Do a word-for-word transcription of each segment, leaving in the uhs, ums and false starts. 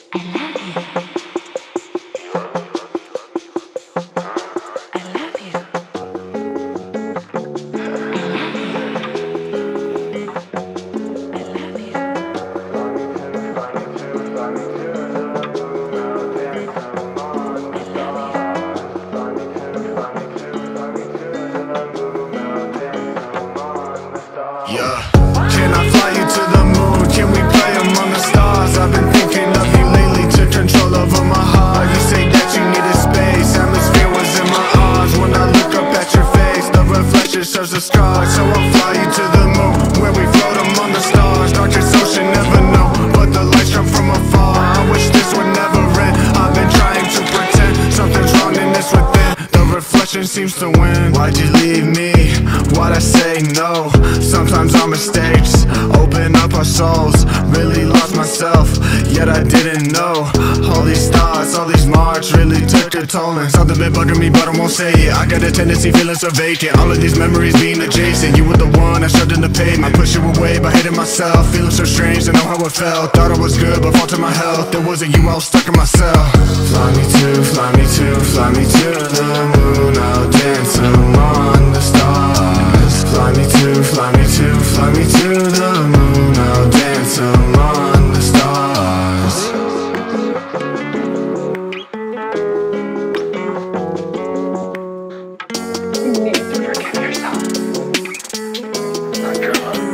I love you. I love you. I love you. Yeah. Can I fly you to the moon? Can we play among the stars? I've been thinking of you lately, took control over my heart. You say that you needed space, atmosphere was in my arms. When I look up at your face, the reflection shows a scar. So I'll fly you to the moon, where we float among the stars. Darkest ocean, never know, but the lights come from afar. I wish this would never end. I've been trying to pretend something's wrong in this within. The reflection seems to win. Why'd you leave me? Why'd I say no? Sometimes our mistakes open up our souls. Really lost myself, yet I didn't know. All these thoughts, all these marks really took a toll. And something been bugging me, but I won't say it. I got a tendency feeling so vacant. All of these memories being adjacent. You were the one I shoved in the pavement. I pushed you away, but hated myself. Feeling so strange to know how it felt. Thought I was good, but faulted my health. It wasn't you, I was stuck in myself. Fly me to, fly me to, fly me to the moon. I'll dance among the stars. Fly me to, fly me to, fly me to the moon. I'll dance among the stars. You need to forgive yourself. Not your love.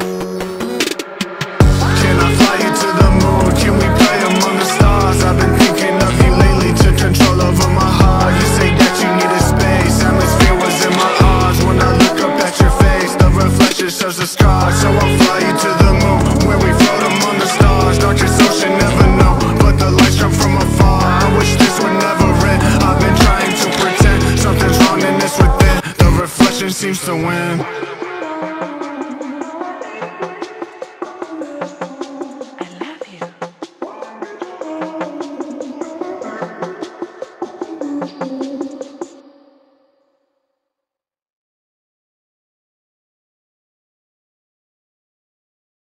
Can I fly you to the moon? Can we play among the stars? I've been thinking of you lately, took control over my heart. You say that you needed space, atmosphere was in my arms. When I look up at your face, the reflection shows a scar. So I'll fly you to the moon, where we float among the stars. Darkest ocean, never know, but the lights come from afar. I wish this would never end. I've been trying to pretend something's wrong in this within. The reflection seems to win.